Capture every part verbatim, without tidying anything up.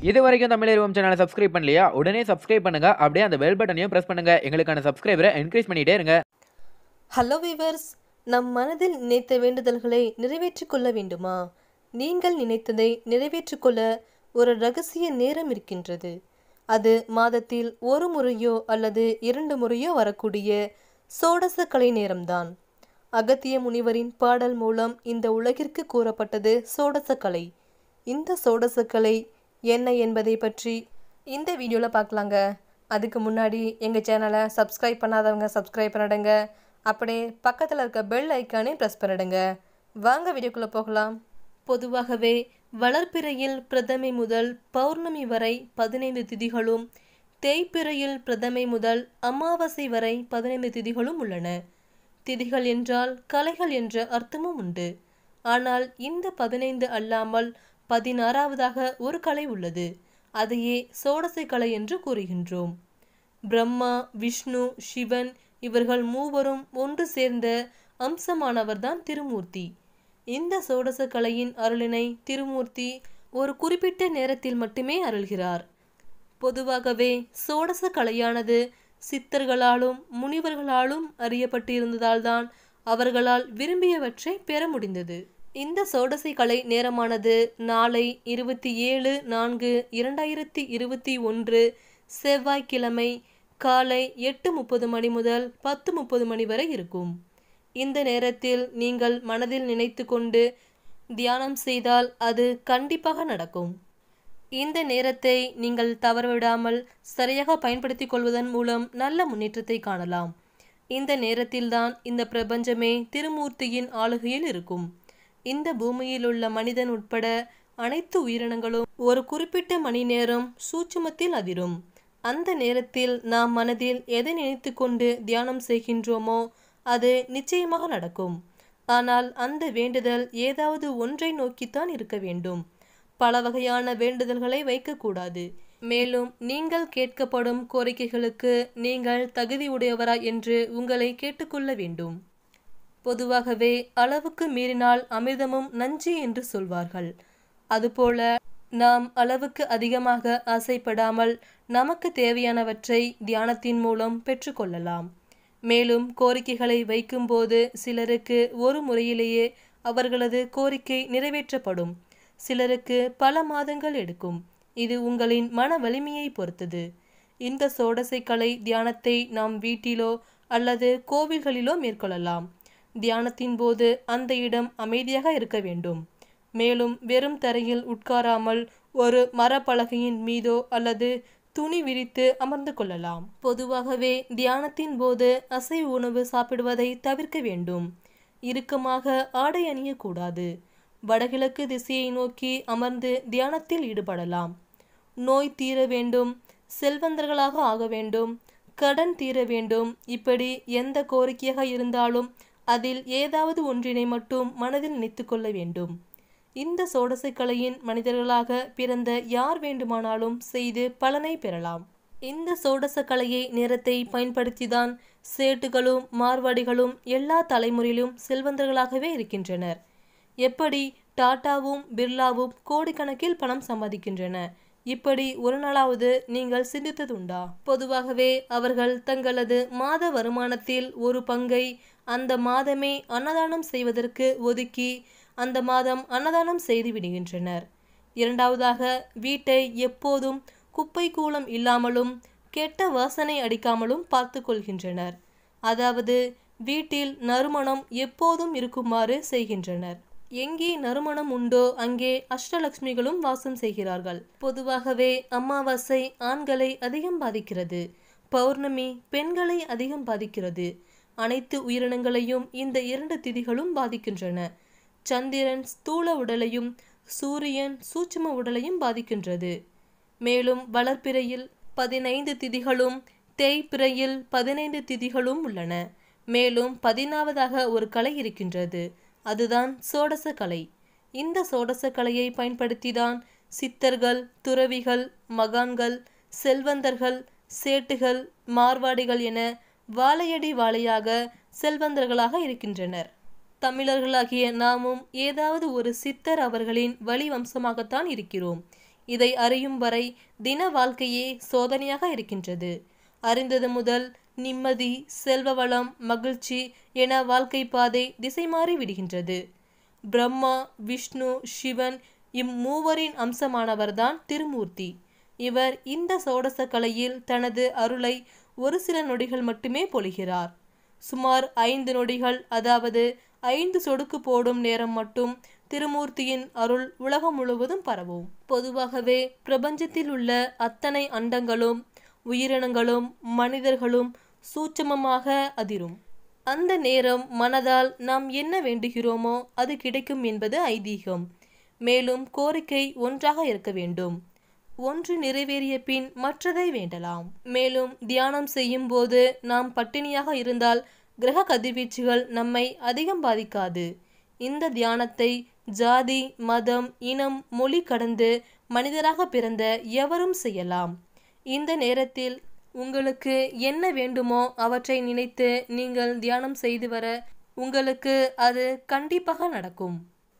இது வரைக்கும் தமிழ் சேனலை சப்ஸ்கிரைப் பண்ணலையா? உடனே சப்ஸ்கிரைப் பண்ணுங்க. அப்படியே அந்த பெல் பட்டனையும் பிரஸ் பண்ணுங்க. எங்களுக்கான சப்ஸ்கிரைபரை என்கரேஜ் பண்ணிட்டே இருங்க. ஹலோ வீவர்ஸ், நம் மனதில் நினைத்த வேண்டுதல்களை நிறைவேற்றிக் கொள்ள வேண்டுமா? நீங்கள் நினைத்ததை நிறைவேற்றிக் கொள்ள ஒரு ரகசிய நேரம் இருக்கின்றது. அது மாதத்தில் ஒரு முறையோ அல்லது இரண்டு முறையோ வரக்கூடிய சோடச கலை நேரம்தான். அகத்திய முனிவரின் பாடல் மூலம் இந்த உலகிற்கு கூறப்பட்டது சோடச கலை. இந்த சோடச கலை என்ன என்பதை பற்றி இந்த வீடியோவில் பார்க்கலாங்க. அதுக்கு முன்னாடி எங்கள் சேனலை சப்ஸ்கிரைப் பண்ணாதவங்க சப்ஸ்கிரைப் பண்ணிடுங்க. அப்படியே பக்கத்தில் இருக்க பெல் ஐக்கானே ப்ரெஸ் பண்ணிடுங்க. வாங்க வீடியோக்குள்ளே போகலாம். பொதுவாகவே வளர்ப்பிறையில் பிரதமை முதல் பௌர்ணமி வரை பதினைந்து திதிகளும், தேய்பிறையில் பிரதமை முதல் அமாவாசை வரை பதினைந்து திதிகளும் உள்ளன. திதிகள் என்றால் கலைகள் என்ற அர்த்தமும் உண்டு. ஆனால் இந்த பதினைந்து அல்லாமல் பதினாறாவதாக ஒரு கலை உள்ளது. அதையே சோடசை கலை என்று கூறுகின்றோம். பிரம்மா, விஷ்ணு, சிவன் இவர்கள் மூவரும் ஒன்று சேர்ந்த அம்சமானவர்தான் திருமூர்த்தி. இந்த சோடச கலையின் அருளினை திருமூர்த்தி ஒரு குறிப்பிட்ட நேரத்தில் மட்டுமே அருள்கிறார். பொதுவாகவே சோடச கலையானது சித்தர்களாலும் முனிவர்களாலும் அறியப்பட்டிருந்ததால்தான் அவர்களால் விரும்பியவற்றை பெற முடிந்தது. இந்த சோடசை கலை நேரமானது நாளை இருபத்தி ஏழு நான்கு இரண்டாயிரத்தி இருபத்தி ஒன்று செவ்வாய்க்கிழமை காலை எட்டு முப்பது மணி முதல் பத்து முப்பது மணி வரை இருக்கும். இந்த நேரத்தில் நீங்கள் மனதில் நினைத்து கொண்டு தியானம் செய்தால் அது கண்டிப்பாக நடக்கும். இந்த நேரத்தை நீங்கள் தவறவிடாமல் சரியாக பயன்படுத்திக் கொள்வதன் மூலம் நல்ல முன்னேற்றத்தை காணலாம். இந்த நேரத்தில்தான் இந்த பிரபஞ்சமே திருமூர்த்தியின் ஆளுகையில் இருக்கும். இந்த பூமியில் உள்ள மனிதன் உட்பட அனைத்து உயிரினங்களும் ஒரு குறிப்பிட்ட மணி நேரம் சூட்சுமத்தில் அதிரும். அந்த நேரத்தில் நாம் மனதில் எதை நினைத்து கொண்டு தியானம் செய்கின்றோமோ அது நிச்சயமாக நடக்கும். ஆனால் அந்த வேண்டுதல் ஏதாவது ஒன்றை நோக்கித்தான் இருக்க வேண்டும். பல வகையான வேண்டுதல்களை வைக்கக்கூடாது. மேலும் நீங்கள் கேட்கப்படும் கோரிக்கைகளுக்கு நீங்கள் தகுதி உடையவரா என்று உங்களை கேட்டுக்கொள்ள வேண்டும். பொதுவாகவே அளவுக்கு மீறினால் அமிர்தமும் நஞ்சு என்று சொல்வார்கள். அதுபோல நாம் அளவுக்கு அதிகமாக ஆசைப்படாமல் நமக்கு தேவையானவற்றை தியானத்தின் மூலம் பெற்றுக்கொள்ளலாம். மேலும் கோரிக்கைகளை வைக்கும்போது சிலருக்கு ஒரு முறையிலேயே அவர்களது கோரிக்கை நிறைவேற்றப்படும். சிலருக்கு பல மாதங்கள் எடுக்கும். இது உங்களின் மன வலிமையை பொறுத்தது. இந்த சோடசை கலை தியானத்தை நாம் வீட்டிலோ அல்லது கோவில்களிலோ மேற்கொள்ளலாம். தியானத்தின் போது அந்த இடம் அமைதியாக இருக்க வேண்டும். மேலும் வெறும் தரையில் உட்காராமல் ஒரு மரப்பலகையின் மீதோ அல்லது துணி விரித்து அமர்ந்து கொள்ளலாம். பொதுவாகவே தியானத்தின் போது அசைவ உணவு சாப்பிடுவதை தவிர்க்க வேண்டும். இறுக்கமாக ஆடை அணியக்கூடாது. வடகிழக்கு திசையை நோக்கி அமர்ந்து தியானத்தில் ஈடுபடலாம். நோய் தீர வேண்டும், செல்வந்தர்களாக ஆக வேண்டும், கடன் தீர வேண்டும், இப்படி எந்த கோரிக்கையாக இருந்தாலும் அதில் ஏதாவது ஒன்றினை மட்டும் மனதில் நினைத்து கொள்ள வேண்டும். இந்த சோடசை கலையின் மனிதர்களாக பிறந்த யார் வேண்டுமானாலும் செய்து பலனை பெறலாம். இந்த சோடச கலையை நேரத்தை பயன்படுத்திதான் சேட்டுகளும் மார்வாடிகளும் எல்லா தலைமுறையிலும் செல்வந்தர்களாகவே இருக்கின்றனர். எப்படி டாட்டாவும் பிர்லாவும் கோடிக்கணக்கில் பணம் சம்பாதிக்கின்றன, இப்படி ஒரு நாளாவது நீங்கள் சிந்தித்ததுண்டா? பொதுவாகவே அவர்கள் தங்களது மாத வருமானத்தில் ஒரு பங்கை அந்த மாதமே அன்னதானம் செய்வதற்கு ஒதுக்கி அந்த மாதம் அன்னதானம் செய்து விடுகின்றனர். இரண்டாவதாக வீட்டை எப்போதும் குப்பை கூலம் இல்லாமலும் கெட்ட வாசனை அடிக்காமலும் பார்த்து கொள்கின்றனர். அதாவது வீட்டில் நறுமணம் எப்போதும் இருக்குமாறு செய்கின்றனர். எங்கே நறுமணம் உண்டோ அங்கே அஷ்டலட்சுமிகளும் வாசம் செய்கிறார்கள். பொதுவாகவே அமாவாசை ஆண்களை அதிகம் பாதிக்கிறது. பௌர்ணமி பெண்களை அதிகம் பாதிக்கிறது. அனைத்து உயிரினங்களையும் இந்த இரண்டு திதிகளும் பாதிக்கின்றன. சந்திரன் ஸ்தூல உடலையும் சூரியன் சூட்சும உடலையும் பாதிக்கின்றது. மேலும் வளர்ப்பிறையில் பதினைந்து திதிகளும் தேய்பிறையில் பதினைந்து திதிகளும் உள்ளன. மேலும் பதினாவதாக ஒரு கலை இருக்கின்றது. அதுதான் சோடச கலை. இந்த சோடச கலையை பயன்படுத்திதான் சித்தர்கள், துறவிகள், மகான்கள், செல்வந்தர்கள், சேட்டுகள், மார்வாடிகள் என வாழையடி வாழையாக செல்வந்தர்களாக இருக்கின்றனர். தமிழர்களாகிய நாமும் ஏதாவது ஒரு சித்தர் அவர்களின் வழி வம்சமாகத்தான் இருக்கிறோம். இதை அறியும் வரை தின வாழ்க்கையே சோதனையாக இருக்கின்றது. அறிந்தது முதல் நிம்மதி, செல்வ வளம், மகிழ்ச்சி என வாழ்க்கை பாதை திசை மாறி விடுகின்றது. பிரம்மா, விஷ்ணு, சிவன் இம்மூவரின் அம்சமானவர்தான் திருமூர்த்தி. இவர் இந்த சோடச கலையில் தனது அருளை ஒரு சில நொடிகள் மட்டுமே பொழிகிறார். சுமார் ஐந்து நொடிகள், அதாவது ஐந்து சொடுக்கு போடும் நேரம் மட்டும் திருமூர்த்தியின் அருள் உலகம் முழுவதும் பரவும். பொதுவாகவே பிரபஞ்சத்தில் உள்ள அத்தனை அண்டங்களும் உயிரினங்களும் மனிதர்களும் சூட்சமமாக அதிரும். அந்த நேரம் மனதால் நாம் என்ன வேண்டுகிறோமோ அது கிடைக்கும் என்பது ஐதீகம். மேலும் கோரிக்கை ஒன்றாக இருக்க வேண்டும். ஒன்று நிறைவேறிய பின் மற்றதை வேண்டலாம். மேலும் தியானம் செய்யும் போது நாம் பட்டினியாக இருந்தால் கிரக கதிர்வீச்சுகள் நம்மை அதிகம் பாதிக்காது. இந்த தியானத்தை ஜாதி, மதம், இனம், மொழி கடந்து மனிதராக பிறந்த எவரும் செய்யலாம். இந்த நேரத்தில் உங்களுக்கு என்ன வேண்டுமோ அவற்றை நினைத்து நீங்கள் தியானம் செய்து வர உங்களுக்கு அது கண்டிப்பாக நடக்கும்.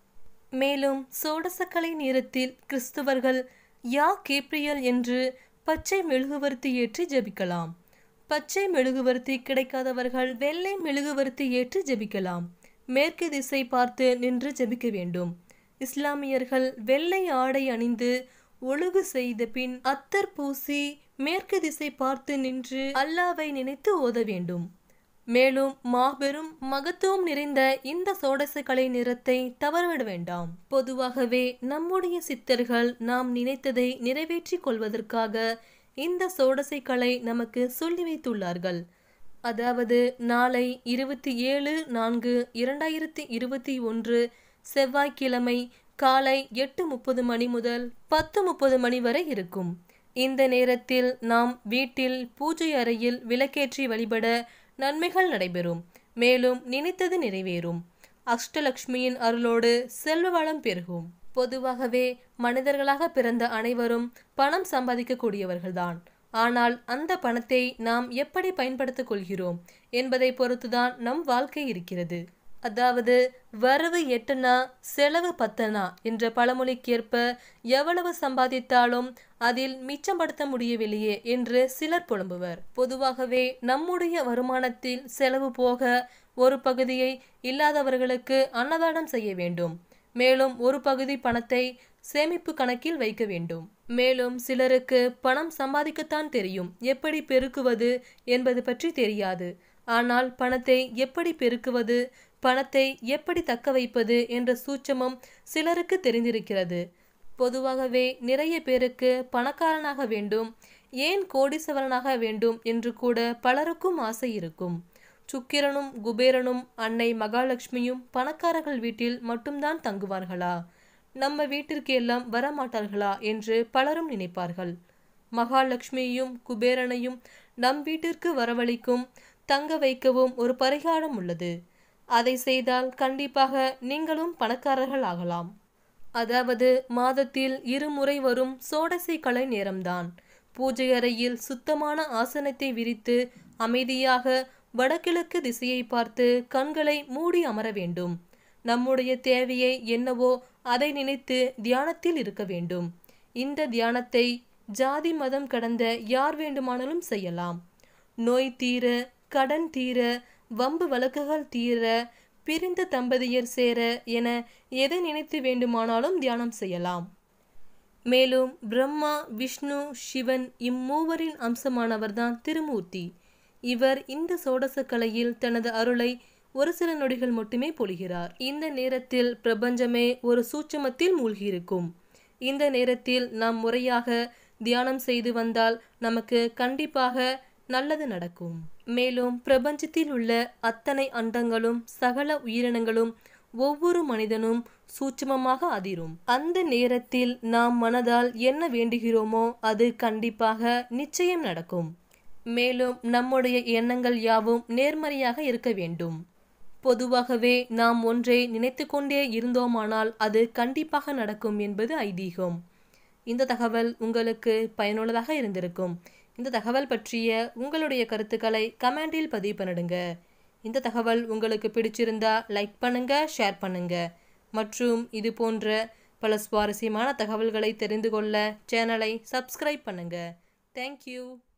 மேலும் சோடசக்கலை நேரத்தில் கிறிஸ்தவர்கள் யா கேப்ரியல் என்று பச்சை மெழுகுவர்த்தி ஏற்றி ஜெபிக்கலாம். பச்சை மெழுகுவர்த்தி கிடைக்காதவர்கள் வெள்ளை மெழுகுவர்த்தி ஏற்றி ஜெபிக்கலாம். மேற்கு திசை பார்த்து நின்று ஜெபிக்க வேண்டும். இஸ்லாமியர்கள் வெள்ளை ஆடை அணிந்து ஒழுகு செய்த பின் அத்தர் பூசி மேற்கு திசை பார்த்து நின்று அல்லாவை நினைத்து ஓத வேண்டும். மேலும் மாபெரும் மகத்துவம் நிறைந்த இந்த சோடச கலை நிறத்தை தவறவிட வேண்டாம். பொதுவாகவே நம்முடைய சித்தர்கள் நாம் நினைத்ததை நிறைவேற்றி கொள்வதற்காக இந்த சோடசை கலை நமக்கு சொல்லி வைத்துள்ளார்கள். அதாவது நாளை இருபத்தி ஏழு நான்கு இரண்டாயிரத்தி இருபத்தி ஒன்று செவ்வாய்க்கிழமை காலை எட்டு முப்பது மணி முதல் பத்து முப்பது மணி வரை இருக்கும். இந்த நேரத்தில் நாம் வீட்டில் பூஜை அறையில் விளக்கேற்றி வழிபட நன்மைகள் நடைபெறும். மேலும் நினைத்தது நிறைவேறும். அஷ்டலக்ஷ்மியின் அருளோடு செல்வ வளம் பெருகும். பொதுவாகவே மனிதர்களாக பிறந்த அனைவரும் பணம் சம்பாதிக்கக்கூடியவர்கள்தான். ஆனால் அந்த பணத்தை நாம் எப்படி பயன்படுத்திக் கொள்கிறோம் என்பதை பொறுத்துதான் நம் வாழ்க்கை இருக்கிறது. அதாவது வரவு எட்டனா செலவு பத்தனா என்ற பழமொழிக்கேற்ப எவ்வளவு சம்பாதித்தாலும் அதில் மிச்சப்படுத்த முடியவில்லையே என்று சிலர் புலம்புவர். பொதுவாகவே நம்முடைய வருமானத்தில் செலவு போக ஒரு பகுதியை இல்லாதவர்களுக்கு அன்னதானம் செய்ய வேண்டும். மேலும் ஒரு பகுதி பணத்தை சேமிப்பு கணக்கில் வைக்க வேண்டும். மேலும் சிலருக்கு பணம் சம்பாதிக்கத்தான் தெரியும், எப்படி பெருக்குவது என்பது பற்றி தெரியாது. ஆனால் பணத்தை எப்படி பெருக்குவது, பணத்தை எப்படி தக்க வைப்பது என்ற சூட்சமம் சிலருக்கு தெரிந்திருக்கிறது. பொதுவாகவே நிறைய பேருக்கு பணக்காரனாக வேண்டும், ஏன் கோடீஸ்வரனாக வேண்டும் என்று கூட பலருக்கும் ஆசை இருக்கும். சுக்கிரனும் குபேரனும் அன்னை மகாலட்சுமியும் பணக்காரர்கள் வீட்டில் மட்டும்தான் தங்குவார்களா, நம்ம வீட்டிற்கு எல்லாம் வரமாட்டார்களா என்று பலரும் நினைப்பார்கள். மகாலட்சுமியையும் குபேரனையும் நம் வீட்டிற்கு வரவழைக்கும் தங்க வைக்கவும் ஒரு பரிகாரம் உள்ளது. அதை செய்தால் கண்டிப்பாக நீங்களும் பணக்காரர்கள் ஆகலாம். அதாவது மாதத்தில் இருமுறை வரும் சோடசை கலை நேரம்தான். பூஜை அறையில் சுத்தமான ஆசனத்தை விரித்து அமைதியாக வடகிழக்கு திசையை பார்த்து கண்களை மூடி அமர வேண்டும். நம்முடைய தேவையை என்னவோ அதை நினைத்து தியானத்தில் இருக்க வேண்டும். இந்த தியானத்தை ஜாதி மதம் கடந்த யார் வேண்டுமானாலும் செய்யலாம். நோய் தீர, கடன் தீர, வம்பு வழக்குகள் தீர, பிரிந்த தம்பதியர் சேர என எதை நினைத்து வேண்டுமானாலும் தியானம் செய்யலாம். மேலும் பிரம்மா, விஷ்ணு, சிவன் இம்மூவரின் அம்சமானவர்தான் திருமூர்த்தி. இவர் இந்த சோடச கலையில் தனது அருளை ஒரு சில நொடிகள் மட்டுமே பொழிகிறார். இந்த நேரத்தில் பிரபஞ்சமே ஒரு சூட்சமத்தில் மூழ்கியிருக்கும். இந்த நேரத்தில் நாம் முறையாக தியானம் செய்து வந்தால் நமக்கு கண்டிப்பாக நல்லது நடக்கும். மேலும் பிரபஞ்சத்தில் உள்ள அத்தனை அண்டங்களும் சகல உயிரினங்களும் ஒவ்வொரு மனிதனும் சூட்சமமாக அதிரும். அந்த நேரத்தில் நாம் மனதால் என்ன வேண்டுகிறோமோ அது கண்டிப்பாக நிச்சயம் நடக்கும். மேலும் நம்முடைய எண்ணங்கள் யாவும் நேர்மறையாக இருக்க வேண்டும். பொதுவாகவே நாம் ஒன்றை நினைத்து கொண்டே இருந்தோமானால் அது கண்டிப்பாக நடக்கும் என்பது ஐதீகம். இந்த தகவல் உங்களுக்கு பயனுள்ளதாக இருந்திருக்கும். இந்த தகவல் பற்றிய உங்களுடைய கருத்துக்களை கமெண்டில் பதிவு பண்ணிடுங்க. இந்த தகவல் உங்களுக்கு பிடிச்சிருந்தா லைக் பண்ணுங்க, ஷேர் பண்ணுங்க. மற்றும் இது போன்ற பல சுவாரஸ்யமான தகவல்களை தெரிந்து கொள்ள சேனலை சப்ஸ்கிரைப் பண்ணுங்க. தேங்க்யூ.